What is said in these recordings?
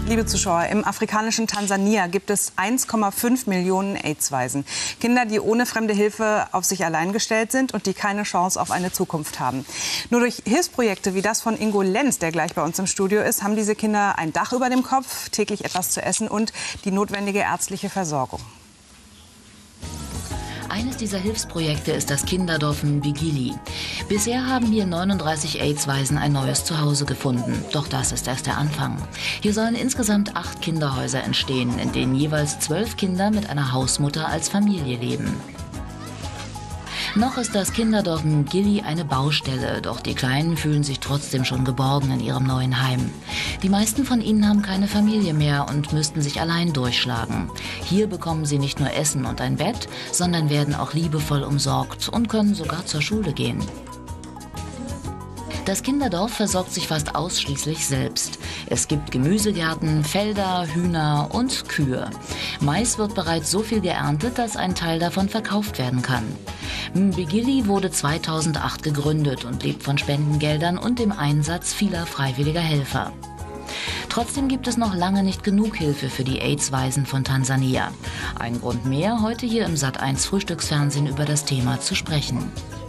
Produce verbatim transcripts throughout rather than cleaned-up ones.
Liebe Zuschauer, im afrikanischen Tansania gibt es eins Komma fünf Millionen AIDS-Waisen. Kinder, die ohne fremde Hilfe auf sich allein gestellt sind und die keine Chance auf eine Zukunft haben. Nur durch Hilfsprojekte wie das von Ingo Lenz, der gleich bei uns im Studio ist, haben diese Kinder ein Dach über dem Kopf, täglich etwas zu essen und die notwendige ärztliche Versorgung. Eines dieser Hilfsprojekte ist das Kinderdorf Mbigili. Bisher haben hier neununddreißig AIDS-Waisen ein neues Zuhause gefunden. Doch das ist erst der Anfang. Hier sollen insgesamt acht Kinderhäuser entstehen, in denen jeweils zwölf Kinder mit einer Hausmutter als Familie leben. Noch ist das Kinderdorf Mbigili eine Baustelle, doch die Kleinen fühlen sich trotzdem schon geborgen in ihrem neuen Heim. Die meisten von ihnen haben keine Familie mehr und müssten sich allein durchschlagen. Hier bekommen sie nicht nur Essen und ein Bett, sondern werden auch liebevoll umsorgt und können sogar zur Schule gehen. Das Kinderdorf versorgt sich fast ausschließlich selbst. Es gibt Gemüsegärten, Felder, Hühner und Kühe. Mais wird bereits so viel geerntet, dass ein Teil davon verkauft werden kann. Mbigili wurde zweitausendacht gegründet und lebt von Spendengeldern und dem Einsatz vieler freiwilliger Helfer. Trotzdem gibt es noch lange nicht genug Hilfe für die AIDS-Waisen von Tansania. Ein Grund mehr, heute hier im Sat eins Frühstücksfernsehen über das Thema zu sprechen.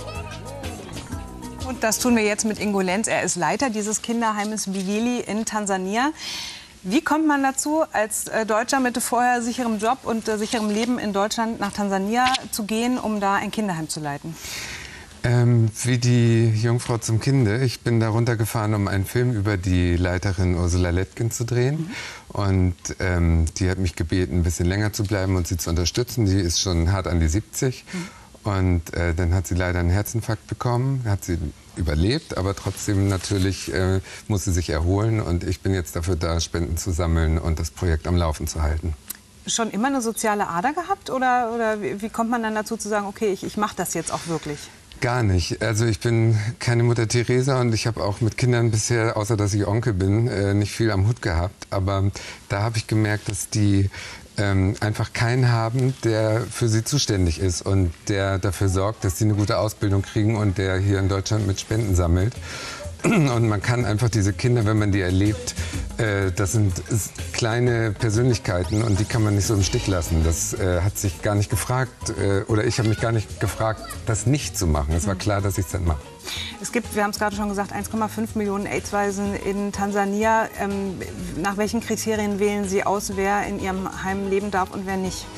Und das tun wir jetzt mit Ingo Lenz. Er ist Leiter dieses Kinderheimes Mbigili in Tansania. Wie kommt man dazu, als Deutscher mit vorher sicherem Job und äh, sicherem Leben in Deutschland nach Tansania zu gehen, um da ein Kinderheim zu leiten? Ähm, wie die Jungfrau zum Kinde. Ich bin da runtergefahren, um einen Film über die Leiterin Ursula Letgen zu drehen. Mhm. Und ähm, die hat mich gebeten, ein bisschen länger zu bleiben und sie zu unterstützen. Die ist schon hart an die siebzig. Mhm. Und äh, dann hat sie leider einen Herzinfarkt bekommen, hat sie überlebt, aber trotzdem natürlich äh, muss sie sich erholen. Und ich bin jetzt dafür da, Spenden zu sammeln und das Projekt am Laufen zu halten. Schon immer eine soziale Ader gehabt oder, oder wie, wie kommt man dann dazu zu sagen, okay, ich, ich mache das jetzt auch wirklich? Gar nicht. Also ich bin keine Mutter Teresa und ich habe auch mit Kindern bisher, außer dass ich Onkel bin, äh, nicht viel am Hut gehabt. Aber da habe ich gemerkt, dass die ähm, einfach keinen haben, der für sie zuständig ist und der dafür sorgt, dass sie eine gute Ausbildung kriegen und der hier in Deutschland mit Spenden sammelt. Und man kann einfach diese Kinder, wenn man die erlebt, äh, das sind kleine Persönlichkeiten und die kann man nicht so im Stich lassen. Das äh, hat sich gar nicht gefragt, äh, oder ich habe mich gar nicht gefragt, das nicht zu machen. Es war klar, dass ich es dann mache. Es gibt, wir haben es gerade schon gesagt, eins Komma fünf Millionen AIDS-Waisen in Tansania. Ähm, nach welchen Kriterien wählen Sie aus, wer in Ihrem Heim leben darf und wer nicht?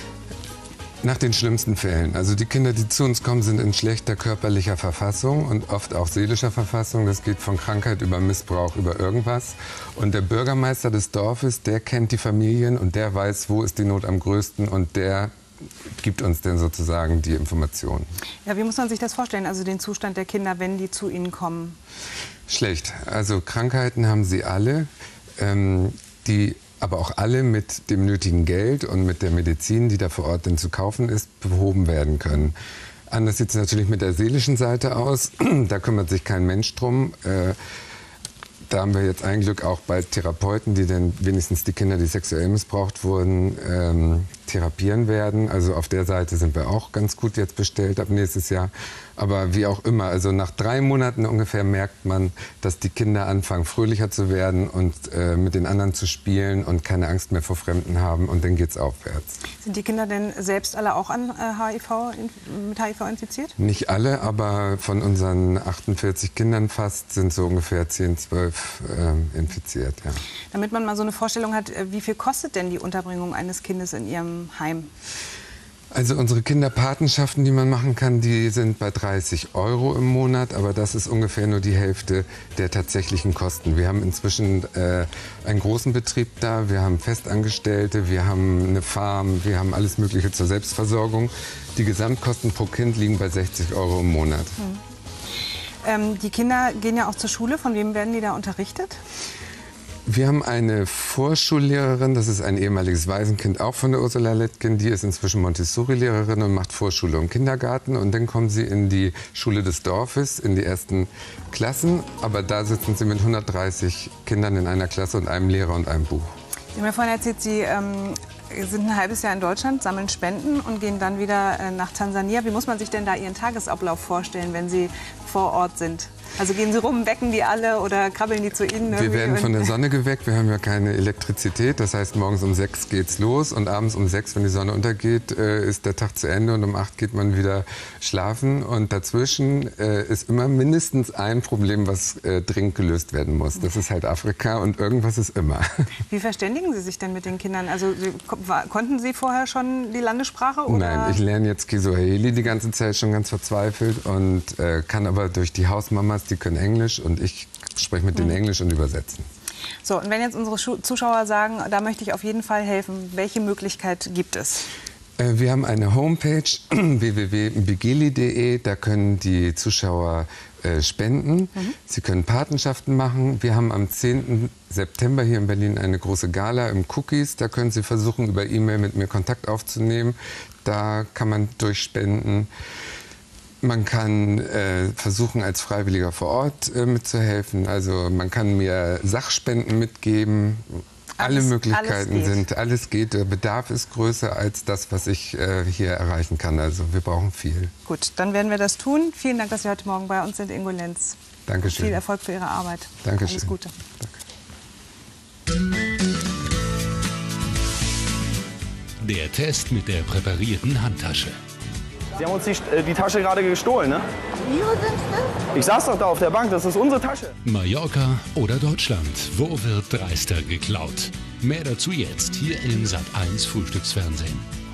Nach den schlimmsten Fällen. Also die Kinder, die zu uns kommen, sind in schlechter körperlicher Verfassung und oft auch seelischer Verfassung. Das geht von Krankheit über Missbrauch über irgendwas. Und der Bürgermeister des Dorfes, der kennt die Familien und der weiß, wo ist die Not am größten und der gibt uns dann sozusagen die Informationen. Ja, wie muss man sich das vorstellen, also den Zustand der Kinder, wenn die zu Ihnen kommen? Schlecht. Also Krankheiten haben sie alle, ähm, die aber auch alle mit dem nötigen Geld und mit der Medizin, die da vor Ort dann zu kaufen ist, behoben werden können. Anders sieht es natürlich mit der seelischen Seite aus. Da kümmert sich kein Mensch drum. Äh, da haben wir jetzt ein Glück auch bald Therapeuten, die dann wenigstens die Kinder, die sexuell missbraucht wurden, ähm, therapieren werden. Also auf der Seite sind wir auch ganz gut jetzt bestellt ab nächstes Jahr. Aber wie auch immer, also nach drei Monaten ungefähr merkt man, dass die Kinder anfangen, fröhlicher zu werden und äh, mit den anderen zu spielen und keine Angst mehr vor Fremden haben. Und dann geht's aufwärts. Sind die Kinder denn selbst alle auch an äh, H I V, mit H I V infiziert? Nicht alle, aber von unseren achtundvierzig Kindern fast sind so ungefähr zehn, zwölf äh, infiziert. Ja. Damit man mal so eine Vorstellung hat, wie viel kostet denn die Unterbringung eines Kindes in Ihrem Heim? Also unsere Kinderpatenschaften, die man machen kann, die sind bei dreißig Euro im Monat, aber das ist ungefähr nur die Hälfte der tatsächlichen Kosten. Wir haben inzwischen äh, einen großen Betrieb da, wir haben Festangestellte, wir haben eine Farm, wir haben alles Mögliche zur Selbstversorgung. Die Gesamtkosten pro Kind liegen bei sechzig Euro im Monat. Hm. Ähm, die Kinder gehen ja auch zur Schule. Von wem werden die da unterrichtet? Wir haben eine Vorschullehrerin, das ist ein ehemaliges Waisenkind, auch von der Ursula Letgen. Die ist inzwischen Montessori-Lehrerin und macht Vorschule im Kindergarten. Und dann kommen sie in die Schule des Dorfes, in die ersten Klassen. Aber da sitzen sie mit hundertdreißig Kindern in einer Klasse und einem Lehrer und einem Buch. Sie haben mir vorhin erzählt, Sie ähm, sind ein halbes Jahr in Deutschland, sammeln Spenden und gehen dann wieder äh, nach Tansania. Wie muss man sich denn da Ihren Tagesablauf vorstellen, wenn Sie vor Ort sind? Also gehen Sie rum, wecken die alle oder krabbeln die zu Ihnen? Wir werden von der Sonne geweckt, wir haben ja keine Elektrizität. Das heißt, morgens um sechs geht's los und abends um sechs, wenn die Sonne untergeht, ist der Tag zu Ende und um acht geht man wieder schlafen. Und dazwischen ist immer mindestens ein Problem, was dringend gelöst werden muss. Das ist halt Afrika und irgendwas ist immer. Wie verständigen Sie sich denn mit den Kindern? Also Sie, konnten Sie vorher schon die Landessprache? Oder? Nein, ich lerne jetzt Kiswahili die ganze Zeit schon ganz verzweifelt und äh, kann aber durch die Hausmamas, die können Englisch und ich spreche mit denen Mhm. Englisch und übersetzen. So, und wenn jetzt unsere Schu- Zuschauer sagen, da möchte ich auf jeden Fall helfen, welche Möglichkeit gibt es? Äh, wir haben eine Homepage w w w punkt bigili punkt de, da können die Zuschauer äh, spenden. Mhm. Sie können Patenschaften machen. Wir haben am zehnten September hier in Berlin eine große Gala im Cookies. Da können Sie versuchen, über E-Mail mit mir Kontakt aufzunehmen. Da kann man durchspenden. Man kann äh, versuchen, als Freiwilliger vor Ort äh, mitzuhelfen. Also man kann mir Sachspenden mitgeben. Alle Alles- Möglichkeiten alles geht. sind, alles geht. Der Bedarf ist größer als das, was ich äh, hier erreichen kann. Also wir brauchen viel. Gut, dann werden wir das tun. Vielen Dank, dass Sie heute Morgen bei uns sind, Ingo Lenz. Dankeschön. Viel Erfolg für Ihre Arbeit. Dankeschön. Alles Gute. Der Test mit der präparierten Handtasche. Sie haben uns die, äh, die Tasche gerade gestohlen, ne? Ihre sind das? Ich saß doch da auf der Bank, das ist unsere Tasche. Mallorca oder Deutschland? Wo wird dreister geklaut? Mehr dazu jetzt hier im Sat eins Frühstücksfernsehen.